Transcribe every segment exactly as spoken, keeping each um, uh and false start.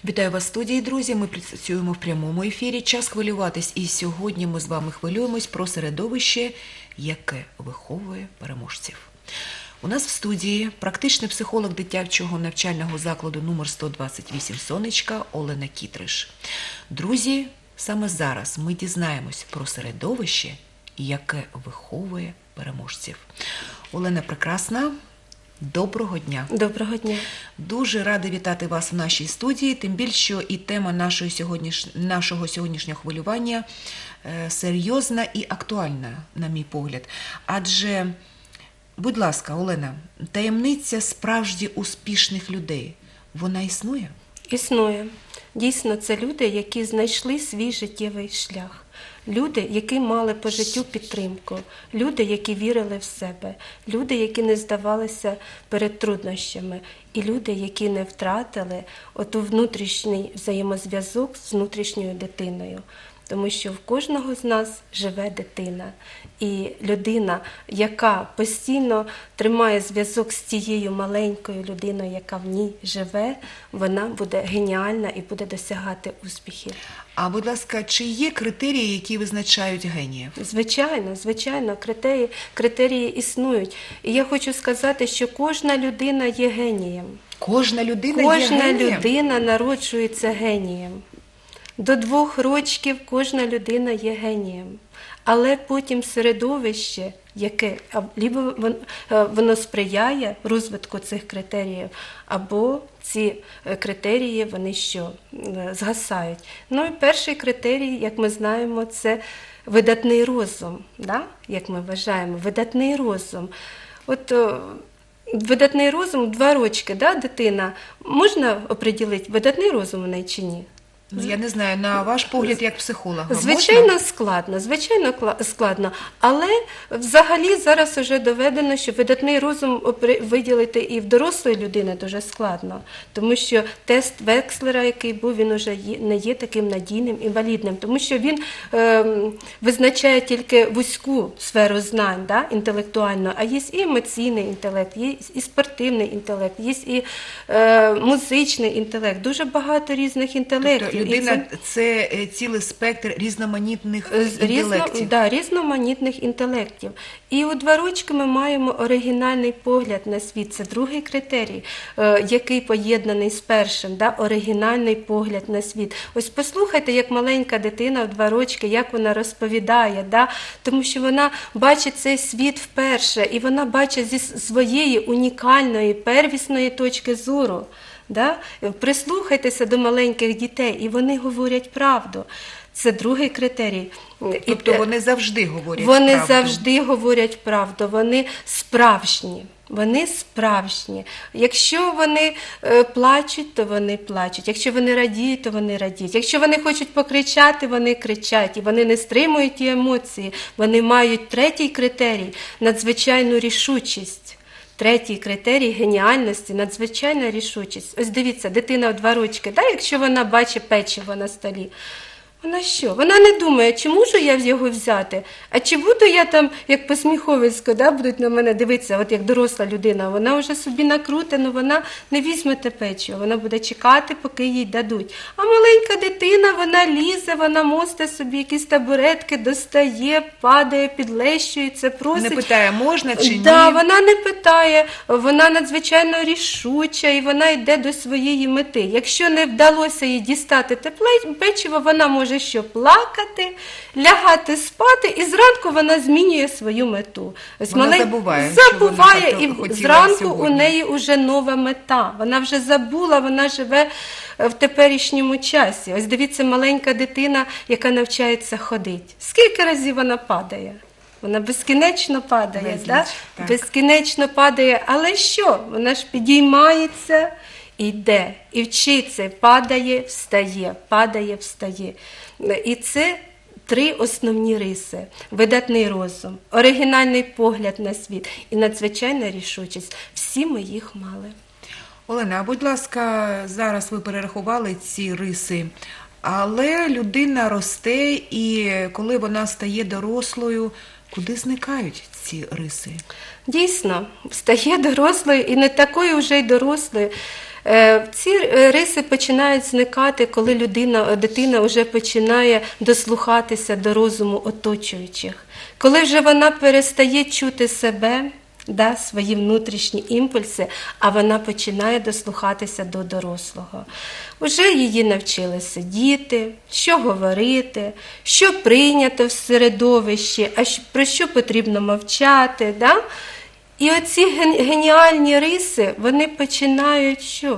Вітаю вас в студії, друзі. Ми працюємо в прямому ефірі. Час хвилюватись. І сьогодні ми з вами хвилюємось про середовище, яке виховує переможців. У нас в студії практичний психолог дитячого навчального закладу номер сто двадцять вісім «Сонечка» Олена Кітриш. Друзі, саме зараз ми дізнаємось про середовище, яке виховує переможців. Олена прекрасна. Доброго дня. Доброго дня. Дуже рада вітати вас в нашій студії, тим більше, що і тема нашої сьогодніш... нашого сьогоднішнього хвилювання е, серйозна і актуальна, на мій погляд. Адже, будь ласка, Олена, таємниця справді успішних людей, вона існує? Існує. Дійсно, це люди, які знайшли свій життєвий шлях. Люди, які мали по життю підтримку, люди, які вірили в себе, люди, які не здавалися перед труднощами, і люди, які не втратили оту внутрішній взаємозв'язок з внутрішньою дитиною. Тому що в кожного з нас живе дитина. І людина, яка постійно тримає зв'язок з цією маленькою людиною, яка в ній живе, вона буде геніальна і буде досягати успіхів. А, будь ласка, чи є критерії, які визначають геніїв? Звичайно, звичайно, критерії, критерії існують. І я хочу сказати, що кожна людина є генієм. Кожна людина Кожна є генієм? людина народжується генієм. До двох рочків кожна людина є генієм. Але потім середовище, яке або воно сприяє розвитку цих критеріїв, або ці критерії, вони що, згасають. Ну і перший критерій, як ми знаємо, це видатний розум, да? Як ми вважаємо, видатний розум. От видатний розум, два рочки, да, дитина, можна оприділити, видатний розум у неї чи ні? Я не знаю, на ваш погляд, як психолога, Звичайно, можна? складно, звичайно, складно. Але взагалі зараз вже доведено, що видатний розум виділити і в дорослої людини дуже складно. Тому що тест Векслера, який був, він вже не є таким надійним і валідним. Тому що він е, визначає тільки вузьку сферу знань, да, інтелектуально, а є і емоційний інтелект, є і спортивний інтелект, є і е, музичний інтелект, дуже багато різних інтелектів. Тобто людина – це цілий спектр різноманітних Різно, інтелектів. да, різноманітних інтелектів. І у два рочки ми маємо оригінальний погляд на світ. Це другий критерій, е, який поєднаний з першим, да, оригінальний погляд на світ. Ось послухайте, як маленька дитина в два рочки, як вона розповідає, да, тому що вона бачить цей світ вперше, і вона бачить зі своєї унікальної, первісної точки зору. Да? Прислухайтеся до маленьких дітей, і вони говорять правду. Це другий критерій. Тобто вони завжди говорять вони правду? Вони завжди говорять правду, вони справжні. Вони справжні. Якщо вони е, плачуть, то вони плачуть. Якщо вони радіють, то вони радіють. Якщо вони хочуть покричати, вони кричать. І вони не стримують ті емоції. Вони мають третій критерій – надзвичайну рішучість. Третій критерій геніальності – надзвичайна рішучість. Ось дивіться, дитина в два рочки, да, якщо вона бачить печиво на столі, вона що? Вона не думає, чи можу я його взяти, а чи буду я там, як посміховисько, да, будуть на мене дивитися, от як доросла людина, вона вже собі накруте, але вона не візьме те печиво, вона буде чекати, поки їй дадуть. А маленька дитина, вона лізе, вона мосте собі якісь табуретки, достає, падає, підлещується, просить. Не питає, можна чи ні? Да, вона не питає, вона надзвичайно рішуча і вона йде до своєї мети. Якщо не вдалося їй дістати те печиво, вона може що, плакати, лягати спати, і зранку вона змінює свою мету. Ось вона малень... забуває, забуває що вона і зранку сьогодні. У неї вже нова мета. Вона вже забула, вона живе в теперішньому часі. Ось дивіться, маленька дитина, яка навчається ходити. Скільки разів вона падає? Вона безкінечно падає, Безліч, да? так. безкінечно падає, але що? Вона ж підіймається, йде, і вчиться, падає, встає, падає, встає. І це три основні риси. Видатний розум, оригінальний погляд на світ і надзвичайна рішучість. Всі ми їх мали. Олена, а будь ласка, зараз ви перерахували ці риси, але людина росте, і коли вона стає дорослою, куди зникають ці риси? Дійсно, стає дорослою і не такою вже й дорослою. Е, Ці е, риси починають зникати, коли людина, дитина вже починає дослухатися до розуму оточуючих. Коли вже вона перестає чути себе, да, свої внутрішні імпульси, а вона починає дослухатися до дорослого. Уже її навчили сидіти, що говорити, що прийнято в середовищі, а що- про що потрібно мовчати. Да? І оці ген- геніальні риси, вони починають що?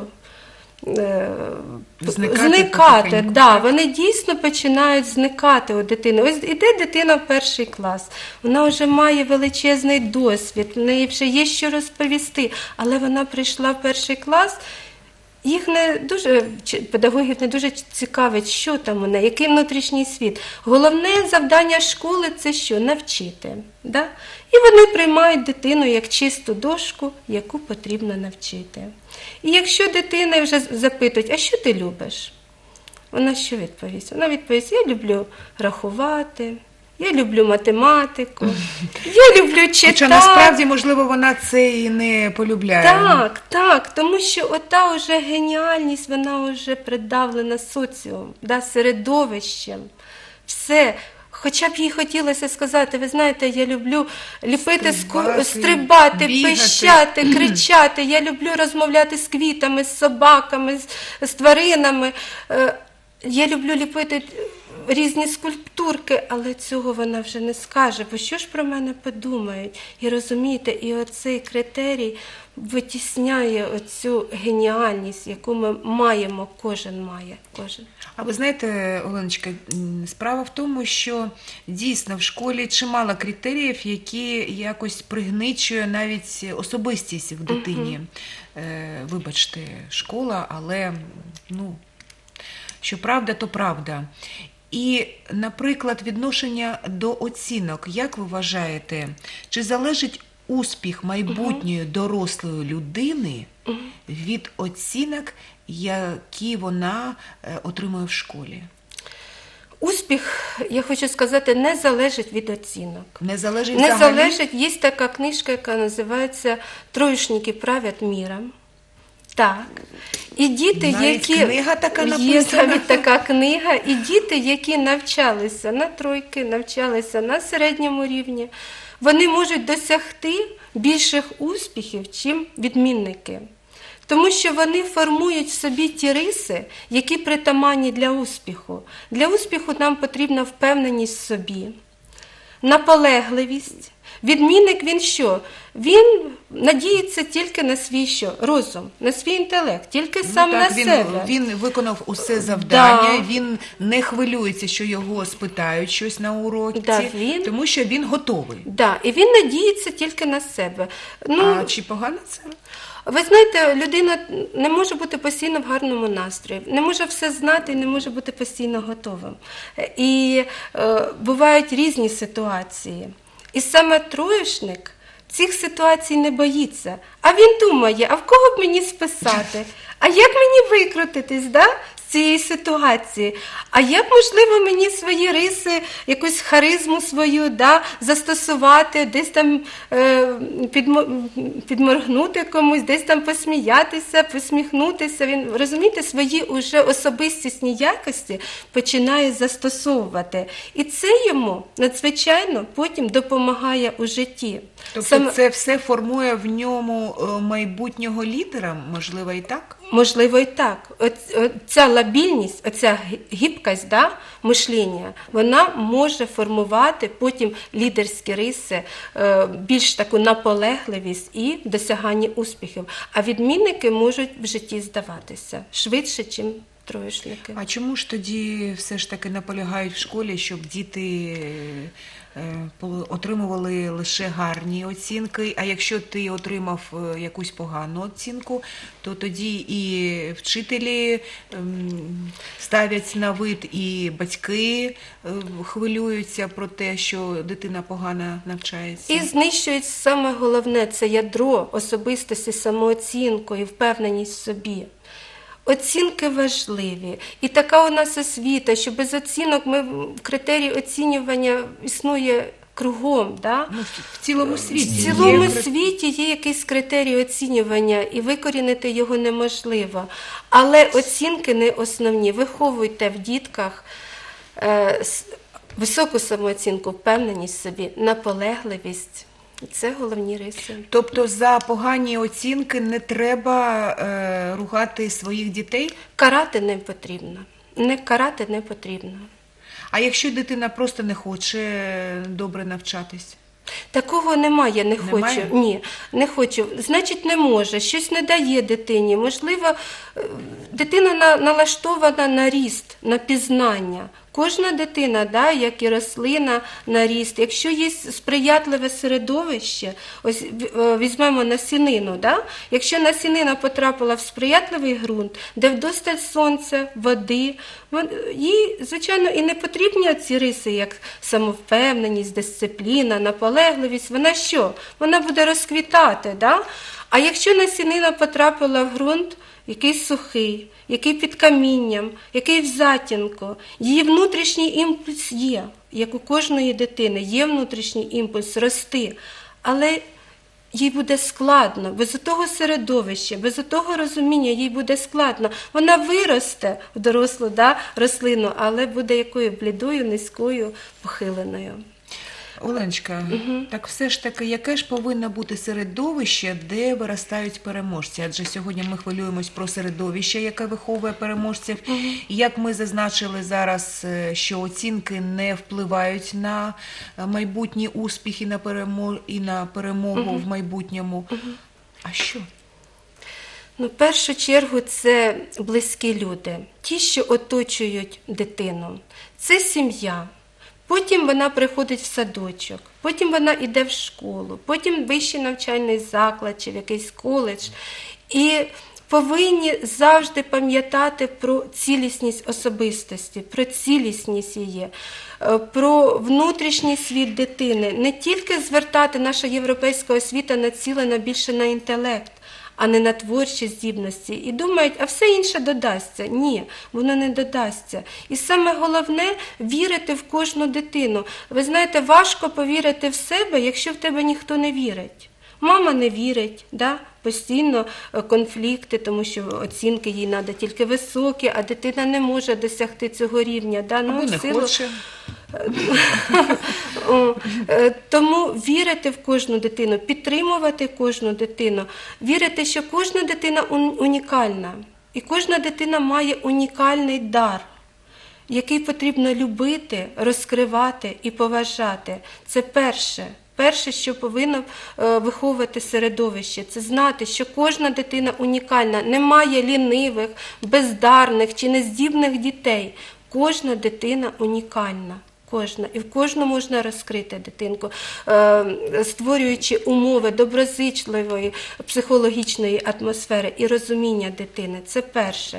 Е, Зникати зникати, потихеньку, да, так? вони дійсно починають зникати у дитини. Ось іде дитина в перший клас, вона вже має величезний досвід, в неї вже є що розповісти, але вона прийшла в перший клас, їх не дуже, чи- педагогів не дуже цікавить, що там у неї, який внутрішній світ. Головне завдання школи – це що? Навчити. Да? І вони приймають дитину як чисту дошку, яку потрібно навчити. І якщо дитина вже запитують, а що ти любиш? Вона що відповість? Вона відповість, я люблю рахувати, я люблю математику, я люблю читати. Хоча насправді, можливо, вона це і не полюбляє. Так, так, тому що ота вже геніальність, вона вже придавлена соціумом, да, середовищем. Все. Хоча б їй хотілося сказати, ви знаєте, я люблю ліпити, Стрибати, ску- стрибати, бігати. пищати, кричати, я люблю розмовляти з квітами, з собаками, з, з тваринами. Е, Я люблю ліпити різні скульптурки, але цього вона вже не скаже, бо що ж про мене подумають? І розумієте, і оцей критерій витісняє оцю геніальність, яку ми маємо, кожен має, кожен. А ви знаєте, Оленочка, м, справа в тому, що дійсно в школі чимало критеріїв, які якось пригничує навіть особистість в дитині. Е, Вибачте, школа, але, ну, що правда, то правда. І, наприклад, відношення до оцінок, як ви вважаєте, чи залежить успіх майбутньої дорослої людини від оцінок, які вона е, отримує в школі? Успіх, я хочу сказати, не залежить від оцінок. Не залежить Не взагалі? залежить, є така книжка, яка називається «Троєшники правять міром». Так. І діти, Навіть які книга така є написана. навіть така книга, і діти, які навчалися на тройки, навчалися на середньому рівні, вони можуть досягти більших успіхів, чим відмінники. Тому що вони формують в собі ті риси, які притаманні для успіху. Для успіху нам потрібна впевненість в собі, наполегливість. Відмінник він що? Він надіється тільки на свій що? Розум, на свій інтелект, тільки Ну, сам так, на він, себе. він виконав усе завдання, Да. він не хвилюється, що його спитають щось на уроці, Да, він- тому що він готовий. Да, і він надіється тільки на себе. Ну, А чи погано це? ви знаєте, людина не може бути постійно в гарному настрої, не може все знати і не може бути постійно готовим. І е, бувають різні ситуації. І саме троєшник цих ситуацій не боїться. А він думає, а в кого б мені списати? А як мені викрутитись, да, з цієї ситуації? А як, можливо, мені свої риси, якусь харизму свою, да, застосувати, десь там е, підмо- підморгнути комусь, десь там посміятися, посміхнутися. Він, розумієте, свої уже особистісні якості починає застосовувати. І це йому надзвичайно потім допомагає у житті. Тобто Саме- це все формує в ньому е, майбутнього лідера, можливо, і так? Можливо, і так. Оц- Ця лабільність, оця гі- гібкость, да, мишлення, вона може формувати потім лідерські риси, е, більш таку наполегливість і досягання успіхів. А відмінники можуть в житті здаватися швидше, ніж троєшники. А чому ж тоді все ж таки наполягають в школі, щоб діти е, пол- отримували лише гарні оцінки, а якщо ти отримав е, якусь погану оцінку, то тоді і вчителі ем, ставлять на вид, і батьки е, хвилюються про те, що дитина погано навчається. І знищують саме головне – це ядро особистості, самооцінку і впевненість в собі. Оцінки важливі. І така у нас освіта, що без оцінок ми, критерій оцінювання існує кругом. Да? Ну, в цілому світі. В цілому є... світі є якийсь критерій оцінювання, і викорінити його неможливо. Але оцінки не основні. Виховуйте в дітках е, високу самооцінку, впевненість в собі, наполегливість. Це головні риси. Тобто за погані оцінки не треба е, ругати своїх дітей? Карати не потрібно. Не карати не потрібно. А якщо дитина просто не хоче добре навчатись? Такого немає, не Немає? хочу. Ні, не хочу. Значить, не може, щось не дає дитині. Можливо, е, дитина на- налаштована на ріст, на пізнання. Кожна дитина, да, як і рослина, на ріст. Якщо є сприятливе середовище, ось е, візьмемо насінину, да? Якщо насінина потрапила в сприятливий ґрунт, де вдосталь сонця, води, вон- їй, звичайно, і не потрібні ці риси, як самовпевненість, дисципліна, наполегливість. Вона що? Вона буде розквітати. Да? А якщо насінина потрапила в ґрунт, який сухий, який під камінням, який в затінку, її внутрішній імпульс є, як у кожної дитини, є внутрішній імпульс рости, але їй буде складно, без того середовища, без того розуміння їй буде складно. Вона виросте в дорослу, да, рослину, але буде якою блідою, низькою, похиленою. Оленочка, угу. так все ж таки, яке ж повинно бути середовище, де виростають переможці? Адже сьогодні ми хвилюємось про середовище, яке виховує переможців. Угу. Як ми зазначили зараз, що оцінки не впливають на майбутні успіхи на перемог... і на перемогу угу. в майбутньому. Угу. А що? Ну, в першу чергу це близькі люди, ті, що оточують дитину. Це сім'я. Потім вона приходить в садочок, потім вона йде в школу, потім вищий навчальний заклад чи в якийсь коледж. І повинні завжди пам'ятати про цілісність особистості, про цілісність її, про внутрішній світ дитини. Не тільки звертати наша європейська освіта націлена більше на інтелект, а не на творчі здібності. І думають, а все інше додасться. Ні, воно не додасться. І саме головне – вірити в кожну дитину. Ви знаєте, важко повірити в себе, якщо в тебе ніхто не вірить. Мама не вірить, да? Постійно конфлікти, тому що оцінки їй треба тільки високі, а дитина не може досягти цього рівня. Да? Ну, або не силу... хоче. Тому вірити в кожну дитину, підтримувати кожну дитину, вірити, що кожна дитина унікальна. І кожна дитина має унікальний дар, який потрібно любити, розкривати і поважати. Це перше. Перше, що повинно виховувати середовище, це знати, що кожна дитина унікальна, немає лінивих, бездарних чи нездібних дітей. Кожна дитина унікальна. Кожна. І в кожну можна розкрити дитинку, створюючи умови доброзичливої психологічної атмосфери і розуміння дитини. Це перше.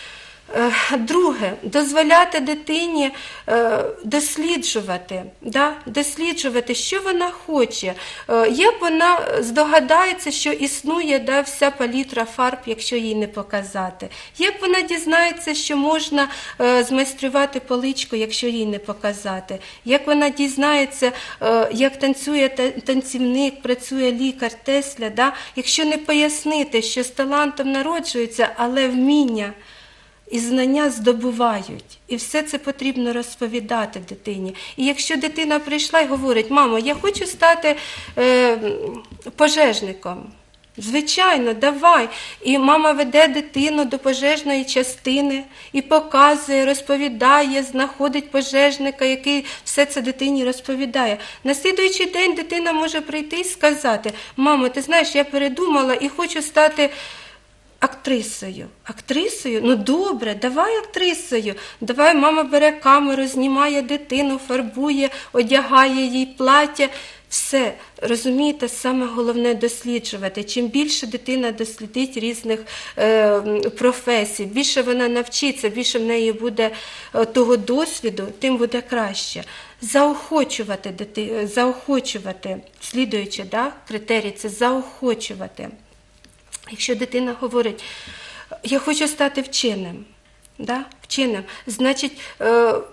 Друге, дозволяти дитині досліджувати, да? досліджувати, що вона хоче, як вона здогадається, що існує, да, вся палітра фарб, якщо їй не показати, як вона дізнається, що можна змайструвати поличку, якщо їй не показати, як вона дізнається, як танцює танцівник, працює лікар Тесля, да? Якщо не пояснити, що з талантом народжується, але вміння і знання здобувають. І все це потрібно розповідати дитині. І якщо дитина прийшла і говорить, мамо, я хочу стати е, пожежником. Звичайно, давай. І мама веде дитину до пожежної частини і показує, розповідає, знаходить пожежника, який все це дитині розповідає. На слідуючий день дитина може прийти і сказати, мамо, ти знаєш, я передумала і хочу стати актрисою. Актрисою? Ну добре, давай актрисою. Давай, мама бере камеру, знімає дитину, фарбує, одягає їй плаття. Все, розумієте, саме головне досліджувати. Чим більше дитина дослідить різних е, професій, більше вона навчиться, більше в неї буде е, того досвіду, тим буде краще. Заохочувати дитину, заохочувати, слідуючи, да, критерій, це заохочувати. Якщо дитина говорить, я хочу стати вченим, да? Вченим, значить, е,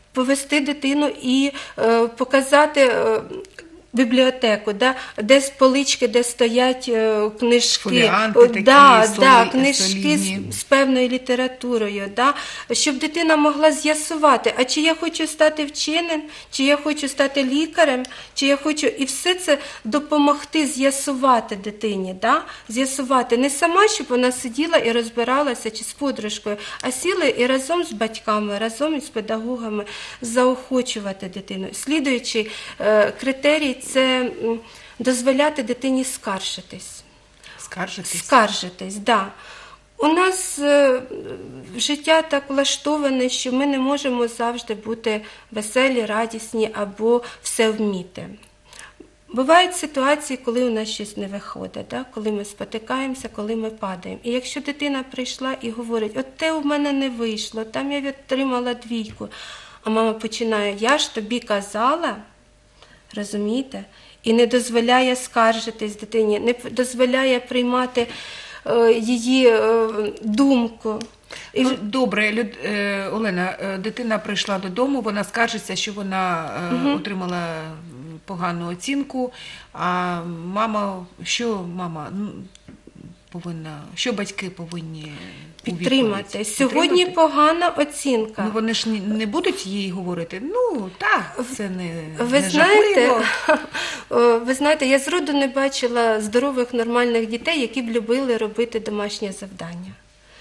повести дитину і е, показати е, бібліотеку, да, де з полички, де стоять е, книжки, Фоліанти О, такі, да, солі- да, книжки солідні. з, з певною літературою, да, щоб дитина могла з'ясувати, а чи я хочу стати вченим, чи я хочу стати лікарем, чи я хочу, і все це допомогти з'ясувати дитині, да, з'ясувати не сама, щоб вона сиділа і розбиралася, чи з подружкою, а сіли і разом з батьками, разом із педагогами заохочувати дитину. Слідуючий е, критерій – це м, дозволяти дитині скаржитись. Скаржитись? Скаржитись, так. Да. У нас е, життя так влаштоване, що ми не можемо завжди бути веселі, радісні або все вміти. Бувають ситуації, коли у нас щось не виходить, да? Коли ми спотикаємося, коли ми падаємо. І якщо дитина прийшла і говорить, от те у мене не вийшло, там я отримала двійку, а мама починає, я ж тобі казала, розумієте? І не дозволяє скаржитись дитині, не дозволяє приймати е, її е, думку. І... Ну, добре, Люд... е, Олена, е, дитина прийшла додому, вона скаржиться, що вона е, Мгм. отримала погану оцінку, а мама, що мама ну, повинна, що батьки повинні у Підтримати. відповідь? Сьогодні Підтримати? погана оцінка. Ну, вони ж ні- не будуть їй говорити, ну, так, це не, Ви не знаєте, жахливо. о, ви знаєте, я зроду не бачила здорових, нормальних дітей, які б любили робити домашнє завдання.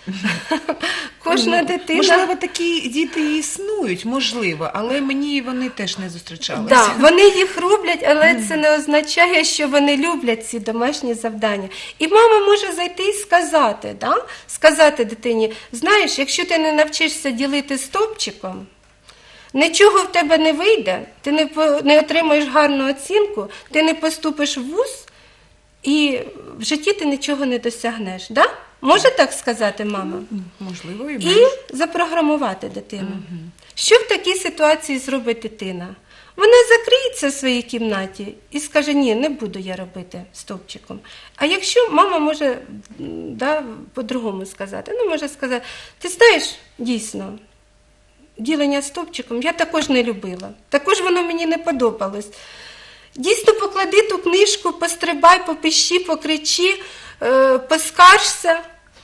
Кожна Ну, дитина... Можливо, такі діти і існують, можливо, але мені вони теж не зустрічалися. Да, вони їх роблять, але це не означає, що вони люблять ці домашні завдання. І мама може зайти і сказати, да? Сказати дитині, знаєш, якщо ти не навчишся ділити стовпчиком, нічого в тебе не вийде, ти не, по- не отримаєш гарну оцінку, ти не поступиш в вуз, і в житті ти нічого не досягнеш. Да? Може так сказати мама? Можливо, і І менше. запрограмувати дитину. Що в такій ситуації зробить дитина? Вона закриється в своїй кімнаті і скаже, ні, не буду я робити стовпчиком. А якщо мама може м, да, по-другому сказати, ну може сказати, ти знаєш, дійсно, ділення стовпчиком я також не любила, також воно мені не подобалось. Дійсно, поклади ту книжку, пострибай, попищи, покричи, е, поскаржся,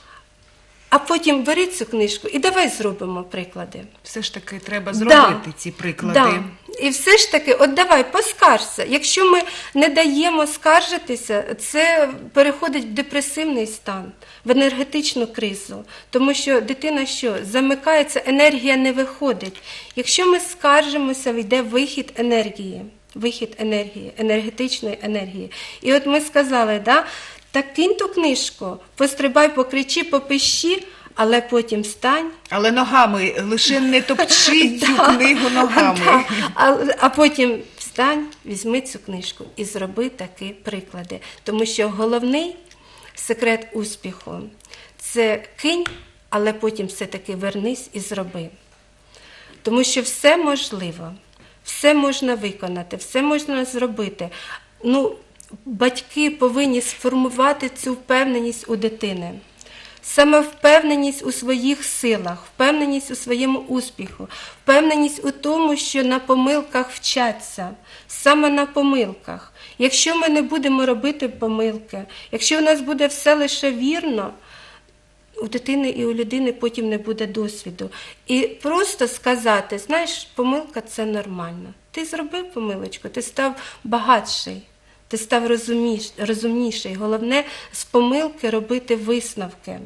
а потім бери цю книжку і давай зробимо приклади. Все ж таки треба зробити Да. ці приклади. Да. І все ж таки, от давай, поскаржся. Якщо ми не даємо скаржитися, це переходить в депресивний стан, в енергетичну кризу. Тому що дитина що? Замикається, енергія не виходить. Якщо ми скаржимося, йде вихід енергії. Вихід енергії, енергетичної енергії. І от ми сказали, да, так кинь ту книжку, пострибай, покричи, попищи, але потім встань. Але ногами, лише не топчи цю книгу ногами. Да. А, а потім встань, візьми цю книжку і зроби такі приклади. Тому що головний секрет успіху – це кинь, але потім все-таки вернись і зроби. Тому що все можливо, все можна виконати, все можна зробити. Ну, батьки повинні сформувати цю впевненість у дитини. Саме впевненість у своїх силах, впевненість у своєму успіху, впевненість у тому, що на помилках вчаться, саме на помилках. Якщо ми не будемо робити помилки, якщо у нас буде все лише вірно, у дитини і у людини потім не буде досвіду. І просто сказати, знаєш, помилка – це нормально. Ти зробив помилочку, ти став багатший. Ти став розуміш, розумніший. Головне – з помилки робити висновки.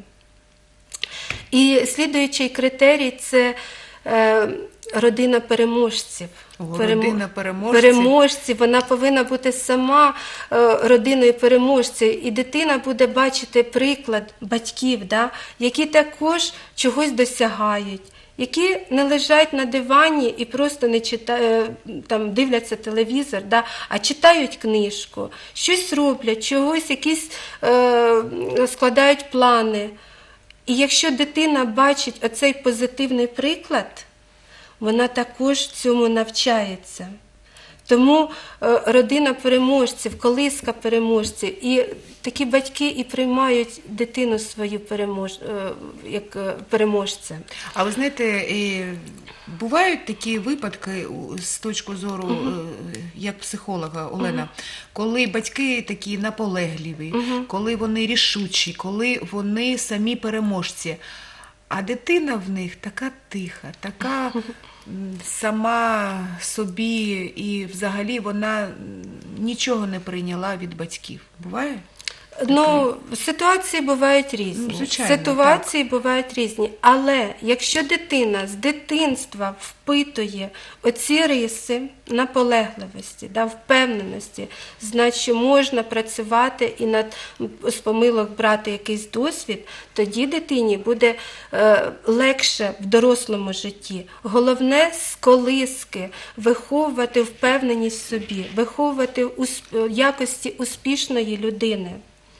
І слідуючий критерій – це е, родина переможців. О, Перемо- родина переможців. Переможців. Вона повинна бути сама е, родиною переможців. І дитина буде бачити приклад батьків, да, які також чогось досягають, які не лежать на дивані і просто не читають, там, дивляться телевізор, да, а читають книжку, щось роблять, чогось якісь е, складають плани. І якщо дитина бачить оцей позитивний приклад, вона також цьому навчається. Тому е, родина переможців, колиска переможців, і такі батьки і приймають дитину свою перемож... е, як е, переможця. А ви знаєте, е, бувають такі випадки у- з точки зору, е, як психолога Олена, коли батьки такі наполегливі, коли вони рішучі, коли вони самі переможці, а дитина в них така тиха, така м, сама собі, і взагалі вона м, нічого не прийняла від батьків. Буває? Ну, ситуації бувають різні. Ну, звичайно, Ситуації бувають різні. Але якщо дитина з дитинства впитує оці риси наполегливості, да, впевненості, значить можна працювати і над з помилок брати якийсь досвід, тоді дитині буде е, легше в дорослому житті. Головне з колиски виховувати впевненість в собі, виховувати усп- якості успішної людини.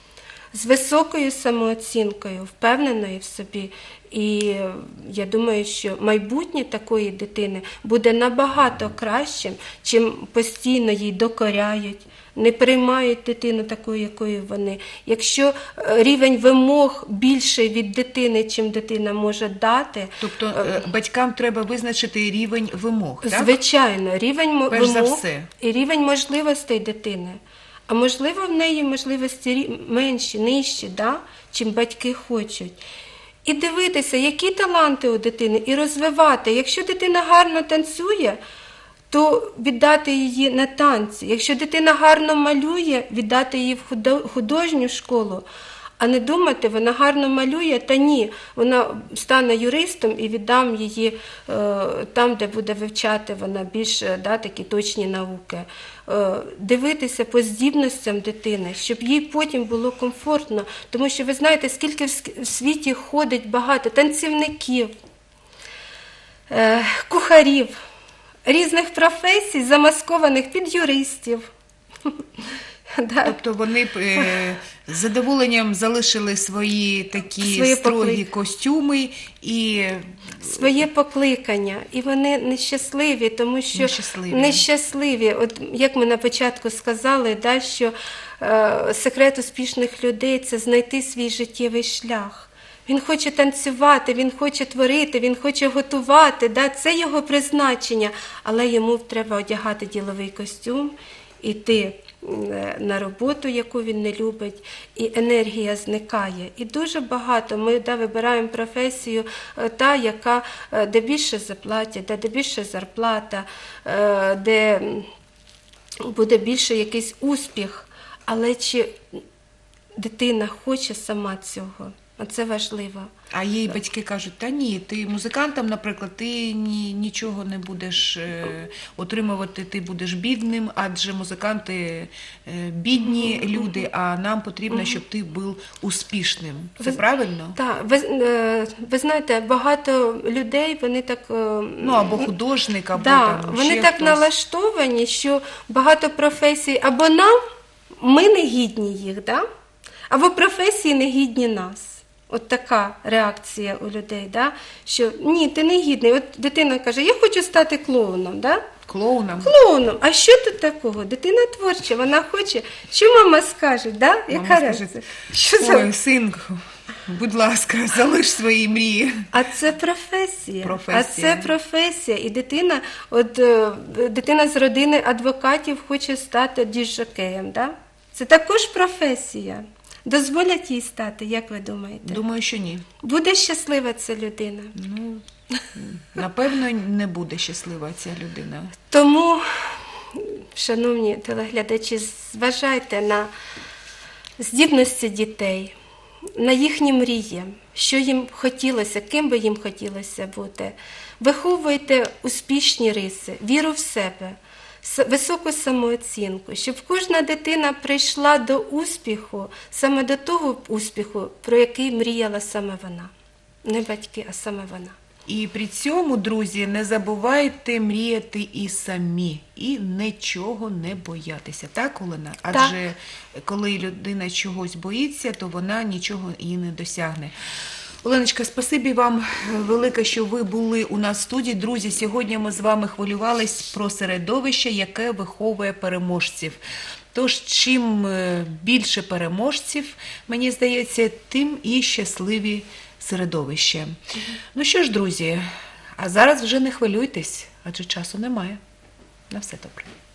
З високою самооцінкою, впевненою в собі. І е, я думаю, що майбутнє такої дитини буде набагато кращим, чим постійно їй докоряють, не приймають дитину такою, якою вони. Якщо е, рівень вимог більший від дитини, чим дитина може дати, Тобто е, батькам треба визначити рівень вимог, так? звичайно, рівень мо- Перш за вимог все. і рівень можливостей дитини. А можливо, в неї можливості рі- менші, нижчі, да? чим батьки хочуть. І дивитися, які таланти у дитини, і розвивати. Якщо дитина гарно танцює, то віддати її на танці. Якщо дитина гарно малює, віддати її в худо- художню школу. А не думати, вона гарно малює, та ні, вона стане юристом і віддам її е, там, де буде вивчати вона більш е, да, такі точні науки. Е, дивитися по здібностям дитини, щоб їй потім було комфортно. Тому що ви знаєте, скільки в ск- в світі ходить багато танцівників, е, кухарів, різних професій, замаскованих під юристів. Да. Тобто вони б е, з задоволенням залишили свої такі Свої строгі поклик- костюми і Своє покликання, і вони нещасливі, тому що Нещасливі. нещасливі. От як ми на початку сказали, да, що е, секрет успішних людей – це знайти свій життєвий шлях. Він хоче танцювати, він хоче творити, він хоче готувати, да, це його призначення, але йому треба одягати діловий костюм, іти е, на роботу, яку він не любить, і енергія зникає. І дуже багато ми да, вибираємо професію, е, та, яка, е, де більше заплатять, де, де більше зарплата, е, де м, буде більше якийсь успіх. Але чи дитина хоче сама цього? Оце важливо. а їй батьки кажуть, та ні, ти музикантом, наприклад, ти ні, нічого не будеш е, отримувати, ти будеш бідним, адже музиканти е, бідні люди, а нам потрібно, щоб ти був успішним. Це Ви- правильно? Так, ви, е, ви знаєте, багато людей, вони так... е, Ну, або художник, або да, там вони ще так хтось. налаштовані, що багато професій або нам, ми не гідні їх, да? Або професії не гідні нас. От така реакція у людей, да? Що ні, ти не гідний. От дитина каже, я хочу стати клоуном. Да? Клоуном. Клоуном. А що тут такого? Дитина творча, вона хоче. Що мама скаже? Да? Мама Яка скаже, реакція? Що за... ой, синку, будь ласка, залиш свої мрії. А це професія. Професія. А це професія. І дитина, от е, дитина з родини адвокатів хоче стати діжокеєм, да? Це також професія. Дозволять їй стати, як ви думаєте? Думаю, що ні. Буде щаслива ця людина. Ну, напевно, не буде щаслива ця людина. Тому, шановні телеглядачі, зважайте на здібності дітей, на їхні мрії, що їм хотілося, ким би їм хотілося бути. Виховуйте успішні риси, віру в себе, с- високу самооцінку, щоб кожна дитина прийшла до успіху, саме до того успіху, про який мріяла саме вона. Не батьки, а саме вона. І при цьому, друзі, не забувайте мріяти і самі, і нічого не боятися. Так, Олена? Адже коли людина чогось боїться, то вона нічого і не досягне. Оленочка, спасибі вам велике, що ви були у нас в студії. Друзі, сьогодні ми з вами хвилювались про середовище, яке виховує переможців. Тож, чим е, більше переможців, мені здається, тим і щасливі середовище. Ну що ж, друзі, а зараз вже не хвилюйтесь, адже часу немає. На все добре.